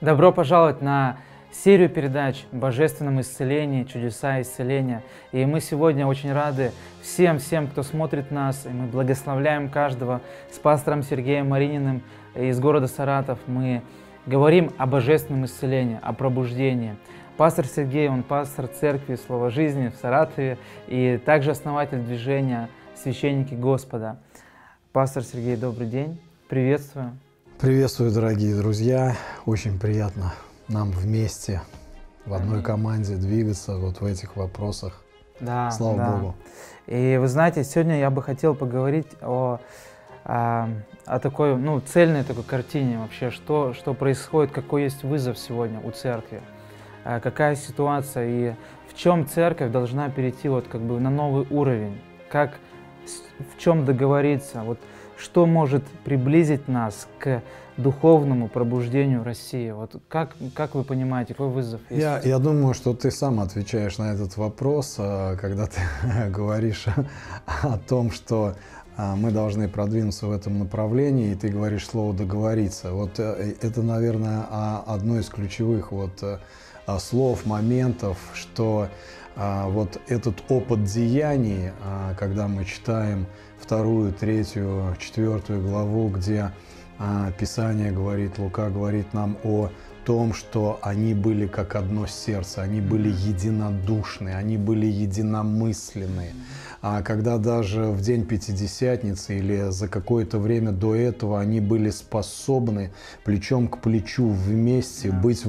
Добро пожаловать на серию передач о божественном исцелении, чудеса исцеления. И мы сегодня очень рады всем, кто смотрит нас, и мы благословляем каждого. С пастором Сергеем Марининым из города Саратов мы говорим о божественном исцелении, о пробуждении. Пастор Сергей, он пастор церкви Слово Жизни в Саратове и также основатель движения «Священники Господа». Пастор Сергей, добрый день, приветствую. Приветствую, дорогие друзья. Очень приятно нам вместе в одной команде двигаться вот в этих вопросах. Да, Слава Богу. И вы знаете, сегодня я бы хотел поговорить о такой, цельной такой картине вообще, что происходит, какой есть вызов сегодня у церкви, какая ситуация и в чем церковь должна перейти на новый уровень, в чем договориться, что может приблизить нас к духовному пробуждению России? Как вы понимаете, какой вызов есть? Я думаю, что ты сам отвечаешь на этот вопрос, когда ты говоришь о том, что мы должны продвинуться в этом направлении, и ты говоришь слово «договориться». Это, наверное, одно из ключевых слов, моментов, что этот опыт деяний, когда мы читаем 2, 3, 4 главу, где Писание говорит, Лука говорит нам о том, что они были как одно сердце, они были единодушны, они были единомысленны. А когда даже в день Пятидесятницы или за какое-то время до этого они были способны плечом к плечу вместе быть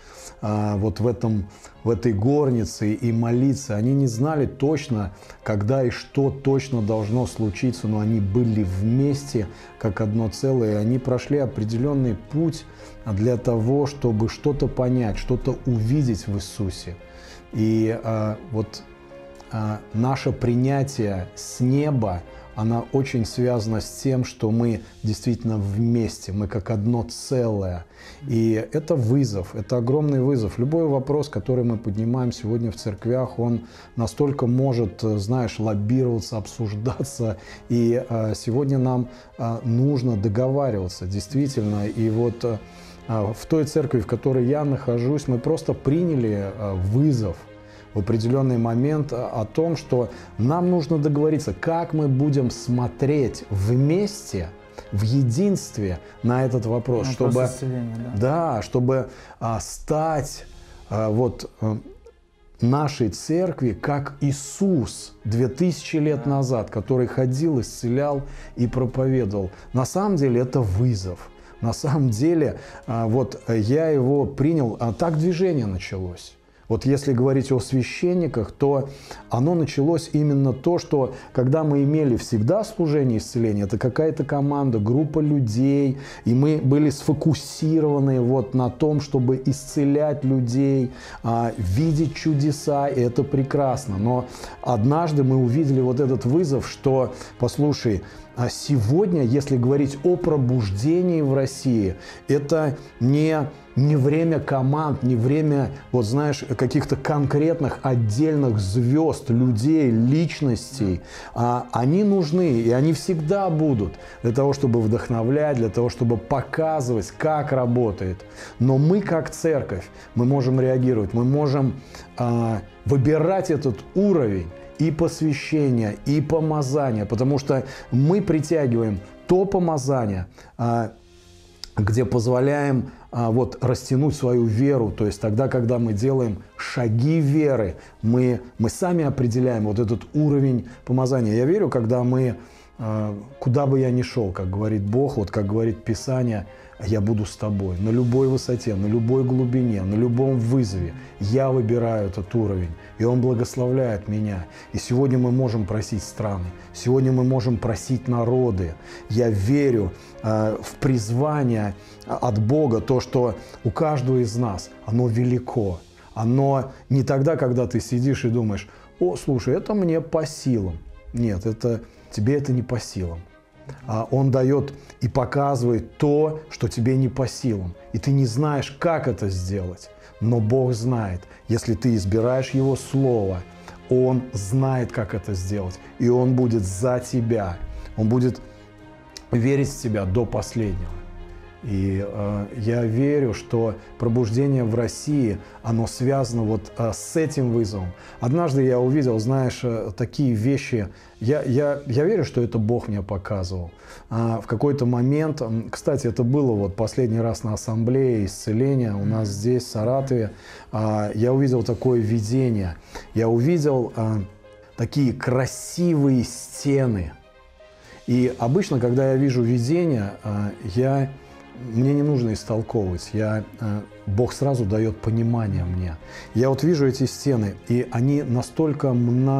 в этой горнице и молиться. Они не знали точно, когда и что точно должно случиться, но они были вместе как одно целое. И они прошли определенный путь для того, чтобы что-то понять, что-то увидеть в Иисусе. И наше принятие с неба, она очень связана с тем, что мы действительно вместе, мы как одно целое. И это вызов, это огромный вызов. Любой вопрос, который мы поднимаем сегодня в церквях, он настолько может, лоббироваться, обсуждаться. И сегодня нам нужно договариваться, действительно. И в той церкви, в которой я нахожусь, мы просто приняли вызов в определенный момент о том, что нам нужно договориться, как мы будем смотреть вместе, в единстве на этот вопрос, чтобы стать нашей церкви, как Иисус 2000 лет назад, который ходил, исцелял и проповедовал. На самом деле это вызов. На самом деле я его принял, так движение началось. Если говорить о священниках, то оно началось именно то, что когда мы имели всегда служение исцеления, это какая-то команда, группа людей, и мы были сфокусированы на том, чтобы исцелять людей, видеть чудеса, и это прекрасно. Но однажды мы увидели этот вызов, что, послушай, сегодня, если говорить о пробуждении в России, это не время команд, не время, каких-то конкретных отдельных звезд, людей, личностей. Они нужны, и они всегда будут для того, чтобы вдохновлять, для того, чтобы показывать, как работает. Но мы, как церковь, мы можем реагировать, мы можем выбирать этот уровень и посвящения, и помазания, потому что мы притягиваем то помазание, где позволяем растянуть свою веру, то есть тогда, когда мы делаем шаги веры, мы сами определяем этот уровень помазания. Я верю, когда мы, куда бы я ни шел, как говорит Бог, как говорит Писание, я буду с тобой на любой высоте, на любой глубине, на любом вызове. Я выбираю этот уровень, и Он благословляет меня. И сегодня мы можем просить страны, сегодня мы можем просить народы. Я верю в призвание от Бога, то, что у каждого из нас, оно велико. Оно не тогда, когда ты сидишь и думаешь, слушай, это мне по силам. Нет, тебе это не по силам. Он дает и показывает то, что тебе не по силам. И ты не знаешь, как это сделать. Но Бог знает. Если ты избираешь Его Слово, Он знает, как это сделать. И Он будет за тебя. Он будет верить в тебя до последнего. И я верю, что пробуждение в России, оно связано вот с этим вызовом. Однажды я увидел, знаешь, такие вещи. Я верю, что это Бог мне показывал. В какой-то момент, кстати, это было вот последний раз на ассамблее исцеления у нас здесь, в Саратове, я увидел такое видение. Я увидел такие красивые стены. И обычно, когда я вижу видение, мне не нужно истолковывать, Бог сразу дает понимание мне. Я вот вижу эти стены, и они настолько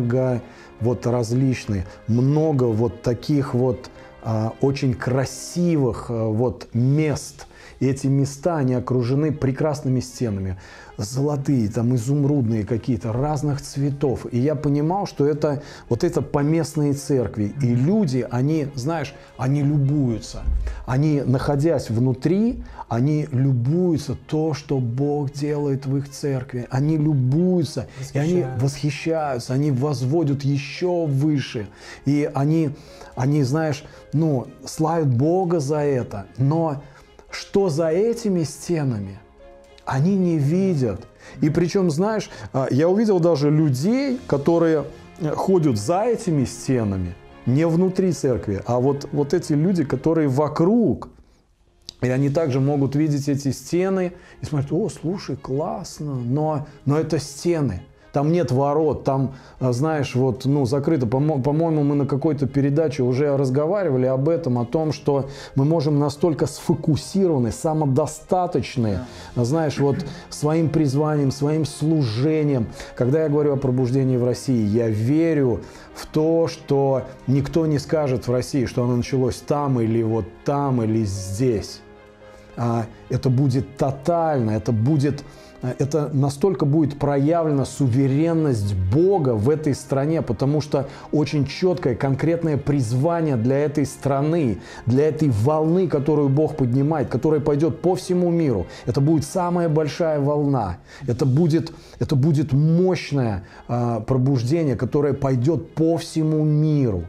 различные, много вот таких вот очень красивых вот мест. И эти места, они окружены прекрасными стенами. Золотые, там изумрудные какие-то, разных цветов. И я понимал, что это поместные церкви. И люди, они, знаешь, они любуются. Они, находясь внутри, они любуются то, что Бог делает в их церкви. Они любуются, и они восхищаются, они возводят еще выше. И они, знаешь, славят Бога за это. Но что за этими стенами, они не видят. И причем, знаешь, я увидел даже людей, которые ходят за этими стенами, не внутри церкви, а вот эти люди, которые вокруг. И они также могут видеть эти стены и смотреть: о, слушай, классно, но это стены. Там нет ворот, там, знаешь, закрыто. По-моему, мы на какой-то передаче уже разговаривали об этом, о том, что мы можем настолько сфокусированы, самодостаточные, знаешь, своим призванием, своим служением. Когда я говорю о пробуждении в России, я верю в то, что никто не скажет в России, что оно началось там или здесь. Это будет тотально, это настолько будет проявлена суверенность Бога в этой стране, потому что очень четкое, конкретное призвание для этой страны, для этой волны, которую Бог поднимает, которая пойдет по всему миру. Это будет самая большая волна. Это будет мощное пробуждение, которое пойдет по всему миру.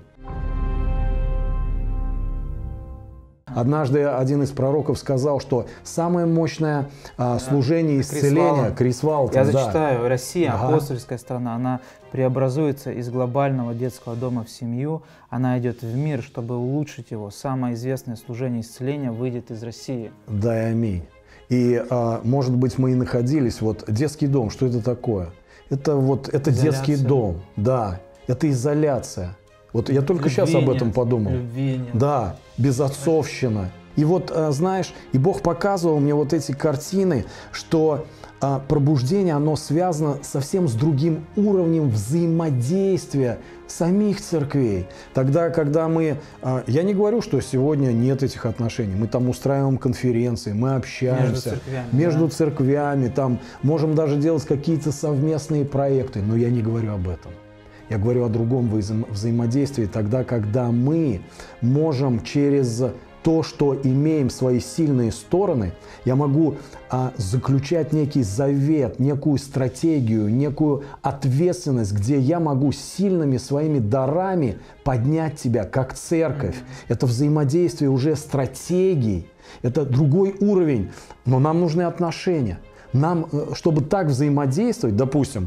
Однажды один из пророков сказал, что самое мощное служение исцеления, Крис Валтон. Я зачитаю: Россия, апостольская страна, она преобразуется из глобального детского дома в семью, она идет в мир, чтобы улучшить его. Самое известное служение исцеления выйдет из России. Да и аминь. И, может быть, мы и находились, детский дом, что это такое? Это детский дом, да, это изоляция. Я только сейчас об этом подумал. Любви нет. Да, безотцовщина. И знаешь, и Бог показывал мне эти картины, что пробуждение, оно связано совсем с другим уровнем взаимодействия самих церквей. Тогда, когда я не говорю, что сегодня нет этих отношений. Мы там устраиваем конференции, мы общаемся. Между церквями. Там можем даже делать какие-то совместные проекты. Но я не говорю об этом. Я говорю о другом взаимодействии, тогда, когда мы можем через то, что имеем свои сильные стороны, я могу заключать некий завет, некую стратегию, некую ответственность, где я могу сильными своими дарами поднять тебя как церковь. Это взаимодействие уже стратегий, это другой уровень, но нам нужны отношения. Нам, чтобы так взаимодействовать, допустим,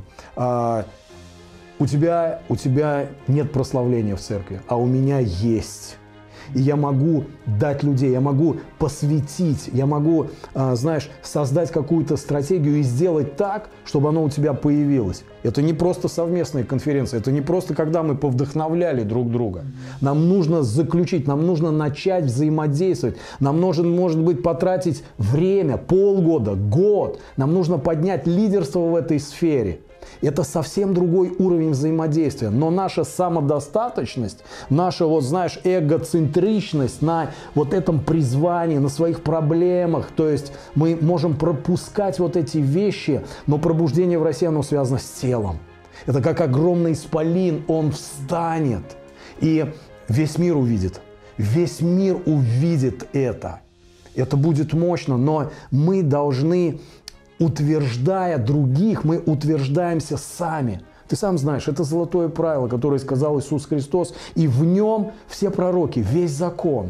у тебя нет прославления в церкви, а у меня есть. И я могу дать людей, я могу посвятить, я могу, создать какую-то стратегию и сделать так, чтобы оно у тебя появилось. Это не просто совместная конференция, это не просто когда мы повдохновляли друг друга. Нам нужно заключить, нам нужно начать взаимодействовать. Нам нужно, может быть, потратить время, полгода, год. Нам нужно поднять лидерство в этой сфере. Это совсем другой уровень взаимодействия. Но наша самодостаточность, наша, эгоцентричность на этом призвании, на своих проблемах, то есть мы можем пропускать эти вещи, но пробуждение в России, оно связано с телом. Это как огромный исполин, он встанет, и весь мир увидит. Весь мир увидит это. Это будет мощно, но мы должны... Утверждая других, мы утверждаемся сами. Ты сам знаешь, это золотое правило, которое сказал Иисус Христос, и в нем все пророки, весь закон.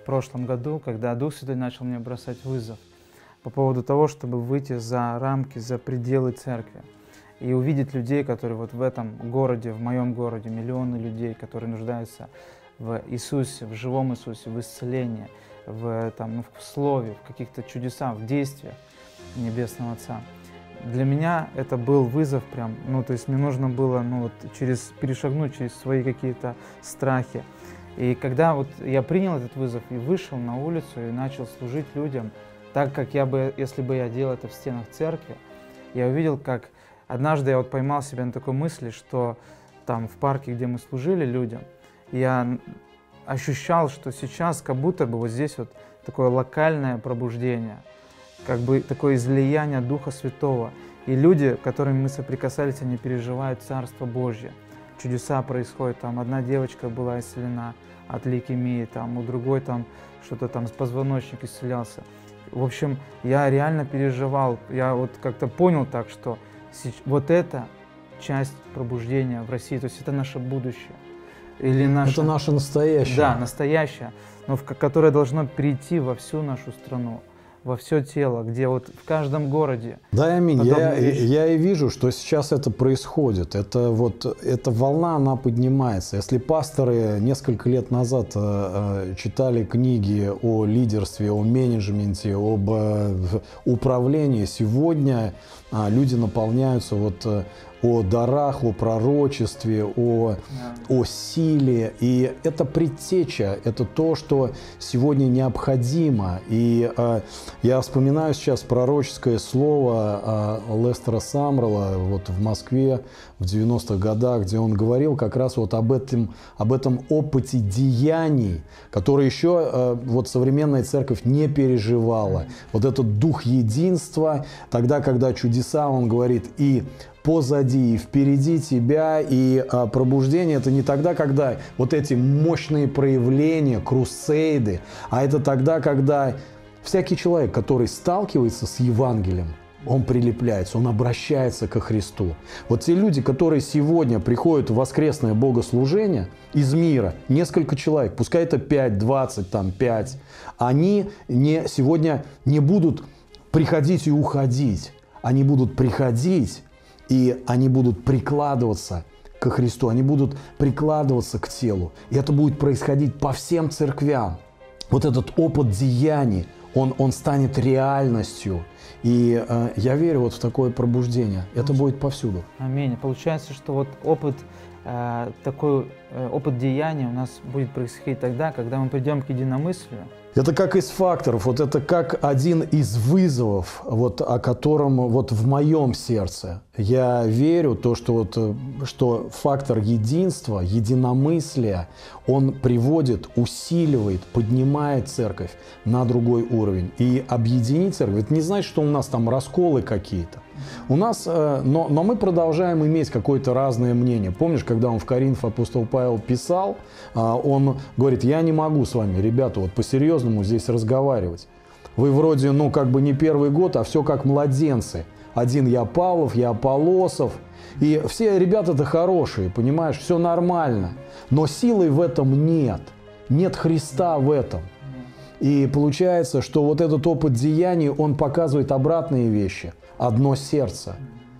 прошлом году, когда Дух Святой начал мне бросать вызов по поводу того, чтобы выйти за рамки, за пределы церкви и увидеть людей, которые вот в этом городе, в моем городе, миллионы людей, которые нуждаются в Иисусе, в живом Иисусе, в исцелении, в Слове, в каких-то чудесах, в действиях Небесного Отца. Для меня это был вызов прям, то есть мне нужно было, перешагнуть через свои какие-то страхи. И когда вот я принял этот вызов и вышел на улицу и начал служить людям, так как если бы я делал это в стенах церкви, я увидел, как однажды я вот поймал себя на такой мысли, что там в парке, где мы служили людям, я ощущал, что сейчас как будто бы вот здесь вот такое локальное пробуждение, как бы такое излияние Духа Святого. И люди, с которыми мы соприкасались, они переживают Царство Божье. Чудеса происходят. Там одна девочка была исцелена от лейкемии, там у другой там что-то там с позвоночник исцелялся. В общем, я реально переживал. Я вот как-то понял так, что вот эта часть пробуждения в России, то есть это наше будущее. Или это наше настоящее. Да, настоящее, но которое должно перейти во всю нашу страну, во все тело, где вот в каждом городе. Да, аминь. Я и вижу, что сейчас это происходит. Эта волна, она поднимается. Если пасторы несколько лет назад читали книги о лидерстве, о менеджменте, об управлении, сегодня люди наполняются о дарах, о пророчестве, о силе. И это предтеча, это то, что сегодня необходимо. И я вспоминаю сейчас пророческое слово Лестера Самрелла в Москве в 90-х годах, где он говорил как раз об этом опыте деяний, который еще современная церковь не переживала. Вот этот дух единства, тогда, когда чудеса, он говорит, и позади, и впереди тебя, и пробуждение — это не тогда, когда вот эти мощные проявления, крусейды, а это тогда, когда всякий человек, который сталкивается с Евангелием, он прилепляется, он обращается ко Христу. Вот те люди, которые сегодня приходят в воскресное богослужение из мира, несколько человек, пускай это 5, 20, 5, они сегодня не будут приходить и уходить, они будут приходить, и они будут прикладываться ко Христу, они будут прикладываться к телу. И это будет происходить по всем церквям. Вот этот опыт деяний, он станет реальностью. И я верю в такое пробуждение. Это будет повсюду. Аминь. Получается, что опыт деяния у нас будет происходить тогда, когда мы придем к единомыслию. Это как из факторов, это как один из вызовов, о котором в моем сердце. Я верю, что фактор единства, единомыслия, он приводит, усиливает, поднимает церковь на другой уровень. И объединить церковь, это не значит, что у нас там расколы какие-то. У нас, но мы продолжаем иметь какое-то разное мнение. Помнишь, когда он в Коринф, апостол Павел, писал, он говорит, я не могу с вами, ребята, по-серьезному здесь разговаривать. Вы вроде, не первый год, а все как младенцы. Один я Павлов, я Аполлосов. И все ребята-то хорошие, понимаешь, все нормально. Но силы в этом нет. Нет Христа в этом. И получается, что этот опыт деяний, он показывает обратные вещи. Одно сердце.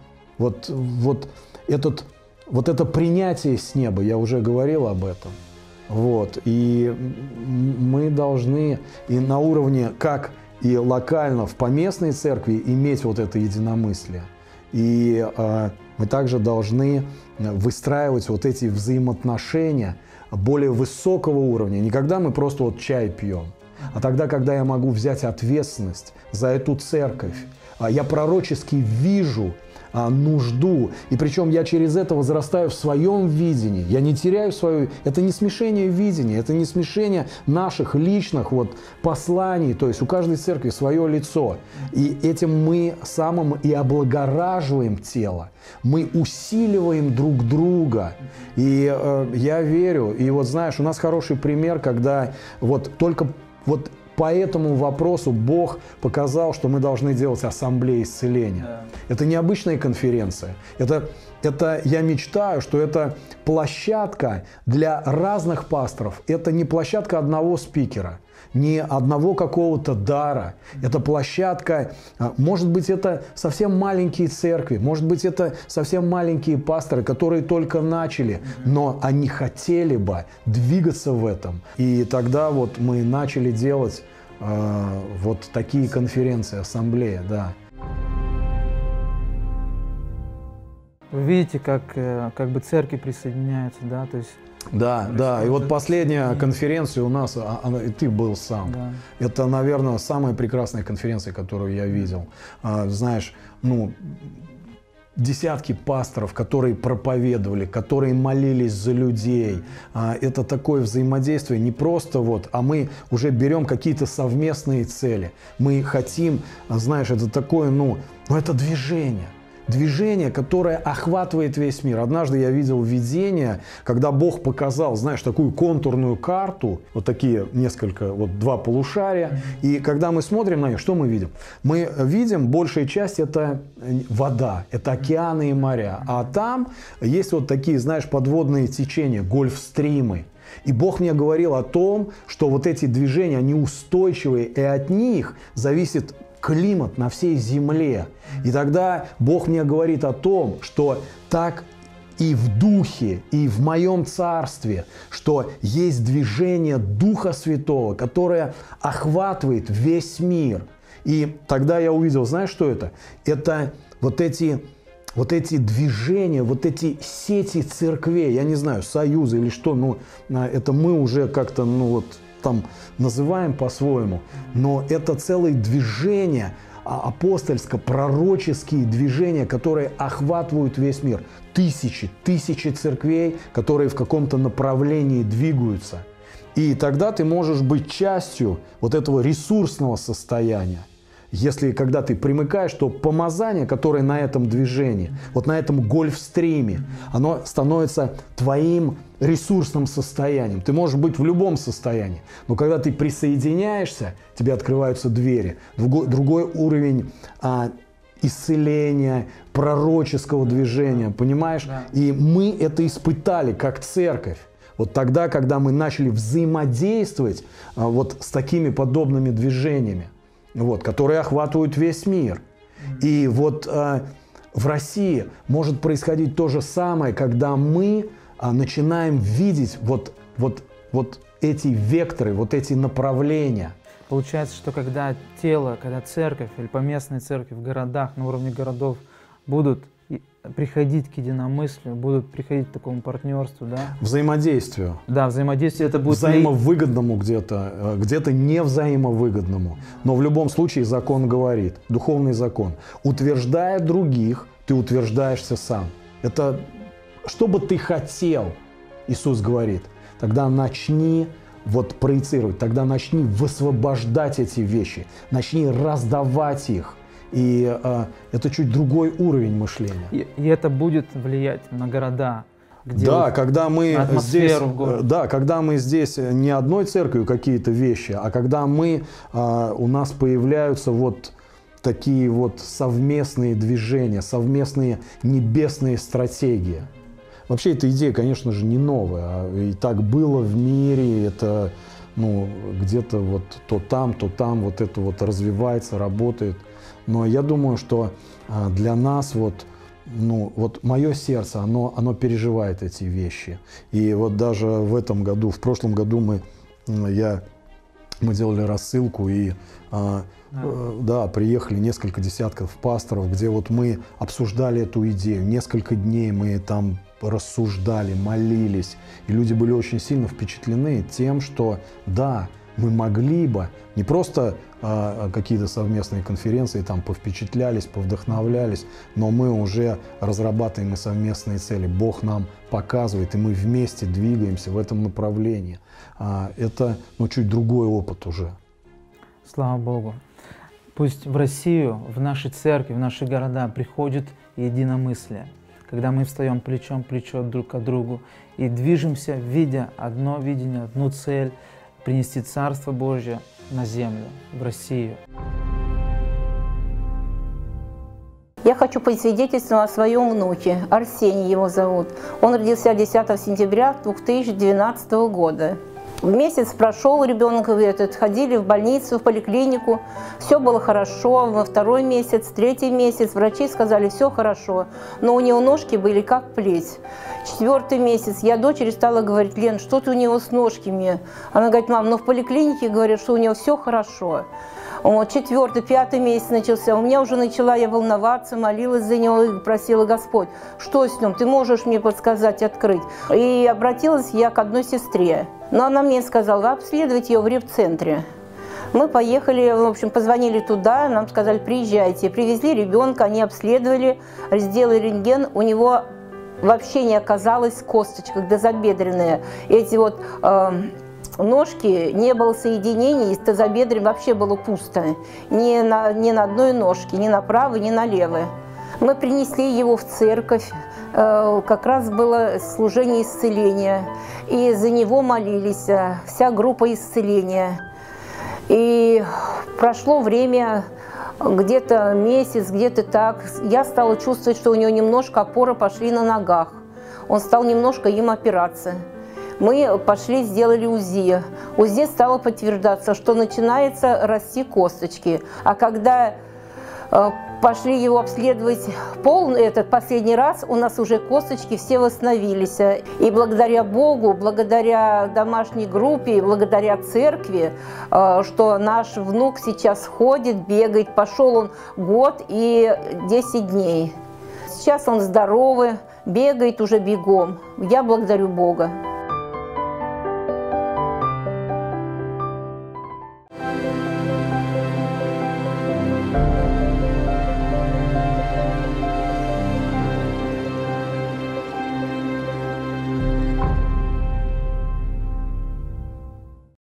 Это принятие с неба, я уже говорил об этом. И мы должны и на уровне, как и локально в поместной церкви, иметь это единомыслие. И мы также должны выстраивать эти взаимоотношения более высокого уровня. Не когда мы просто чай пьем, а тогда, когда я могу взять ответственность за эту церковь. Я пророчески вижу нужду, и причем я через это возрастаю в своем видении. Я не теряю свое... Это не смешение видения, это не смешение наших личных посланий. То есть у каждой церкви свое лицо. И этим мы самым и облагораживаем тело. Мы усиливаем друг друга. И я верю, и знаешь, у нас хороший пример, когда только по этому вопросу Бог показал, что мы должны делать ассамблеи исцеления. Да. Это не обычная конференция. Это я мечтаю, что это площадка для разных пасторов. Это не площадка одного спикера. не одного какого-то дара. Это площадка, может быть, это совсем маленькие церкви, может быть, это совсем маленькие пасторы, которые только начали, но они хотели бы двигаться в этом. И тогда вот мы начали делать вот такие конференции, ассамблеи, да. Вы видите, как бы церкви присоединяются, да, то есть... Да, да, и вот последняя конференция у нас, и ты был сам. Да. Это, наверное, самая прекрасная конференция, которую я видел. Знаешь, ну, десятки пасторов, которые проповедовали, которые молились за людей. Это такое взаимодействие не просто вот, а мы уже берем какие-то совместные цели. Мы хотим, знаешь, это такое, ну это движение. Движение, которое охватывает весь мир. Однажды я видел видение, когда Бог показал, знаешь, такую контурную карту, вот такие несколько, вот два полушария. И когда мы смотрим на них, что мы видим? Мы видим, большая часть это вода, это океаны и моря. А там есть вот такие, знаешь, подводные течения, гольфстримы. И Бог мне говорил о том, что вот эти движения, они устойчивые, и от них зависит климат на всей земле. И тогда Бог мне говорит о том, что так и в духе, и в моем царстве, что есть движение Духа Святого, которое охватывает весь мир. И тогда я увидел, знаешь, что это? Это вот эти движения, вот эти сети церквей, я не знаю, союзы или что, но это мы уже как-то, ну вот, там называем по-своему, но это целые движения, апостольско-пророческие движения, которые охватывают весь мир. Тысячи церквей, которые в каком-то направлении двигаются. И тогда ты можешь быть частью вот этого ресурсного состояния. Если когда ты примыкаешь, то помазание, которое на этом движении, вот на этом гольфстриме, оно становится твоим ресурсным состоянием. Ты можешь быть в любом состоянии, но когда ты присоединяешься, тебе открываются двери. Другой уровень исцеления, пророческого движения, понимаешь? Да. И мы это испытали как церковь. Вот тогда, когда мы начали взаимодействовать вот с такими подобными движениями. Вот, которые охватывают весь мир. И вот в России может происходить то же самое, когда мы начинаем видеть вот эти векторы, вот эти направления. Получается, что когда церковь или поместные церкви в городах, на уровне городов будут приходить к единомыслию, будут приходить к такому партнерству, да? Взаимодействию. Да, взаимодействие это будет... Взаимовыгодному где-то не взаимовыгодному. Но в любом случае закон говорит, духовный закон. Утверждая других, ты утверждаешься сам. Это что бы ты хотел, Иисус говорит, тогда начни вот проецировать, тогда начни высвобождать эти вещи, начни раздавать их. И это чуть другой уровень мышления. И это будет влиять на города. Да, когда мы здесь не одной церковью какие-то вещи, а когда у нас появляются вот такие вот совместные движения, совместные небесные стратегии. Вообще эта идея, конечно же, не новая. И так было в мире, это где-то вот то там вот это вот развивается, работает. Но я думаю, что для нас вот мое сердце, оно переживает эти вещи. И вот даже в прошлом году мы делали рассылку, и приехали несколько десятков пасторов, где вот мы обсуждали эту идею. Несколько дней мы там рассуждали, молились. И люди были очень сильно впечатлены тем, что да, мы могли бы не просто какие-то совместные конференции, там повпечатлялись, повдохновлялись, но мы уже разрабатываем и совместные цели. Бог нам показывает, и мы вместе двигаемся в этом направлении. Это чуть другой опыт уже. Слава Богу. Пусть в Россию, в наши церкви, в наши города приходит единомыслие, когда мы встаем плечом к плечу друг к другу и движемся, видя одно видение, одну цель, принести Царство Божье на землю, в Россию. Я хочу посвидетельствовать о своем внуке, Арсений его зовут. Он родился 10 сентября 2012 года. Месяц прошел, ребенок ходили в больницу, в поликлинику, все было хорошо. Во второй месяц, третий месяц врачи сказали, все хорошо, но у него ножки были как плеть. Четвертый месяц я дочери стала говорить: Лен, что-то у него с ножками. Она говорит: мам, но в поликлинике говорят, что у него все хорошо. Вот, четвертый, пятый месяц начался. У меня уже начала я волноваться, молилась за него и просила: Господь, что с ним? Ты можешь мне подсказать, открыть? И обратилась я к одной сестре. Но она мне сказала: обследовать ее в реп-центре. Мы поехали, в общем, позвонили туда, нам сказали: приезжайте. Привезли ребенка, они обследовали, сделали рентген. У него вообще не оказалось косточек тазобедренные. Эти вот ножки, не было соединений, с тазобедрем вообще было пусто. Ни на одной ножке, ни на правой, ни на левой. Мы принесли его в церковь. Как раз было служение исцеления. И за него молились, вся группа исцеления. И прошло время, где-то месяц, где-то так. Я стала чувствовать, что у него немножко опоры пошли на ногах. Он стал немножко им опираться. Мы пошли, сделали УЗИ. УЗИ стало подтверждаться, что начинается расти косточки. А когда пошли его обследовать последний раз, у нас уже косточки все восстановились. И благодаря Богу, благодаря домашней группе, благодаря церкви, что наш внук сейчас ходит, бегает, пошел он год и 10 дней. Сейчас он здоровый, бегает уже бегом. Я благодарю Бога.